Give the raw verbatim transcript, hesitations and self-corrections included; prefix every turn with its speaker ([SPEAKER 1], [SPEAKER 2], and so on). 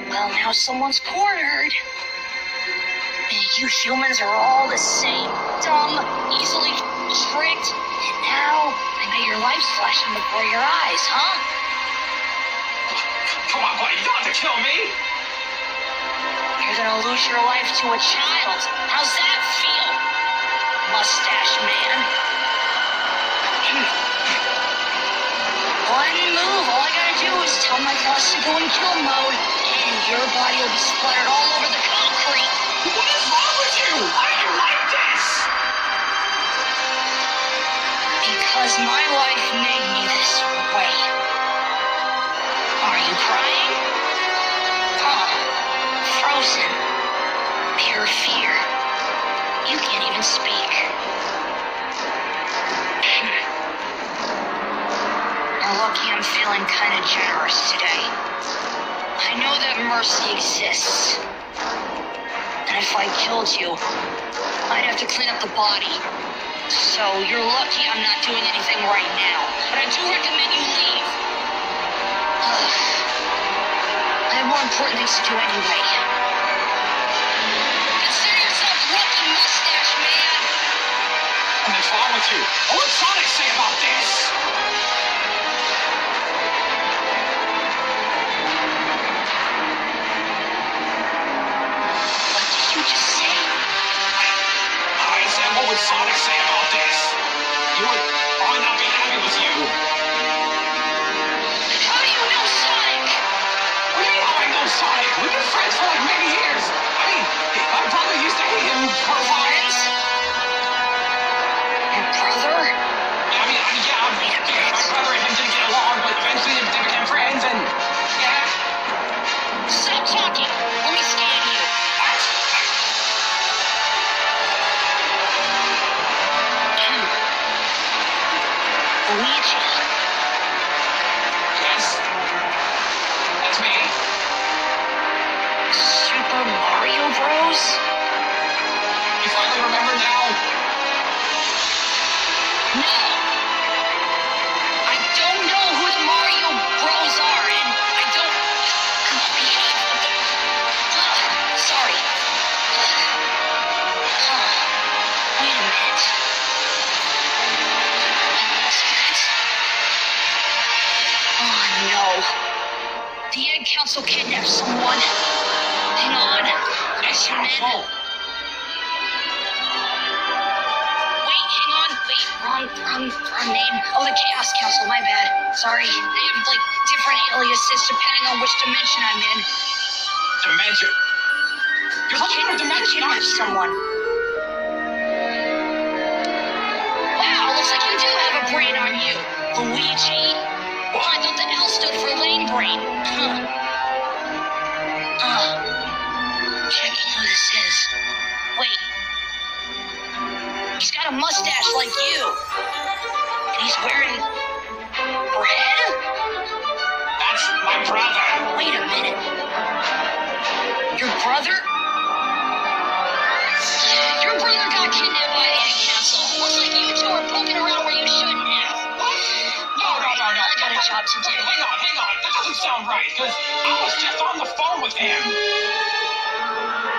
[SPEAKER 1] Well, now someone's cornered. You humans are all the same. Dumb, easily tricked. And now, I bet your life's flashing before your eyes, huh?
[SPEAKER 2] Come on, buddy, you don't have to kill me!
[SPEAKER 1] You're gonna lose your life to a child. How's that feel, mustache man? One move, all I gotta do is tell my boss to go in kill mode, and your body will be splattered all over the concrete.
[SPEAKER 2] What is wrong with you? Why are you like this?
[SPEAKER 1] Because my life made me this way. Are you crying? Huh. Frozen. Pure fear. You can't even speak. You're lucky I'm feeling kind of generous today. I know that mercy exists. And if I killed you, I'd have to clean up the body. So you're lucky I'm not doing anything right now. But I do recommend you leave. Ugh. I have more important things to do anyway. Consider yourself lucky, mustache man.
[SPEAKER 2] What's wrong with you? What would Sonic say about this? What would Sonic say about this? He would probably not be happy with you.
[SPEAKER 1] How do you know Sonic?
[SPEAKER 2] What do you mean how I know Sonic? We've been friends for like many years. I mean, my brother used to hate him for a while.
[SPEAKER 1] Friends? Your brother?
[SPEAKER 2] Yeah, I mean, I mean yeah,
[SPEAKER 1] Wait a
[SPEAKER 2] yeah, my brother and him didn't get along, but eventually they became friends, and yeah.
[SPEAKER 1] Stop talking. Let me scan you. Luigi.
[SPEAKER 2] Yes. That's me.
[SPEAKER 1] Super Mario Bros?
[SPEAKER 2] You finally remember now?
[SPEAKER 1] No. I don't know who the Mario Bros are, and I don't... Uh, sorry. Uh, wait a minute. No. The Egg Council kidnapped someone. Hang on. Yes, you men. Wait, hang on. Wait, wrong, wrong, wrong name. Oh, the Chaos Council, my bad. Sorry. They have, like, different aliases depending on which dimension I'm in.
[SPEAKER 2] Dimension? You're looking for dimension, aren't you?
[SPEAKER 1] Someone. Wow, looks like you do have a brain on you, Luigi. Well, I thought the L stood for lame brain. Huh. Uh, checking who this is. Wait. He's got a mustache like you. And he's wearing... bread?
[SPEAKER 2] That's my brother.
[SPEAKER 1] Wait a minute. Your brother? Your brother got kidnapped by the Egg Council. Looks like you two are poking around where you shouldn't have. I got a job to do.
[SPEAKER 2] Hang on, hang on. That doesn't sound right, because I was just on the phone with him.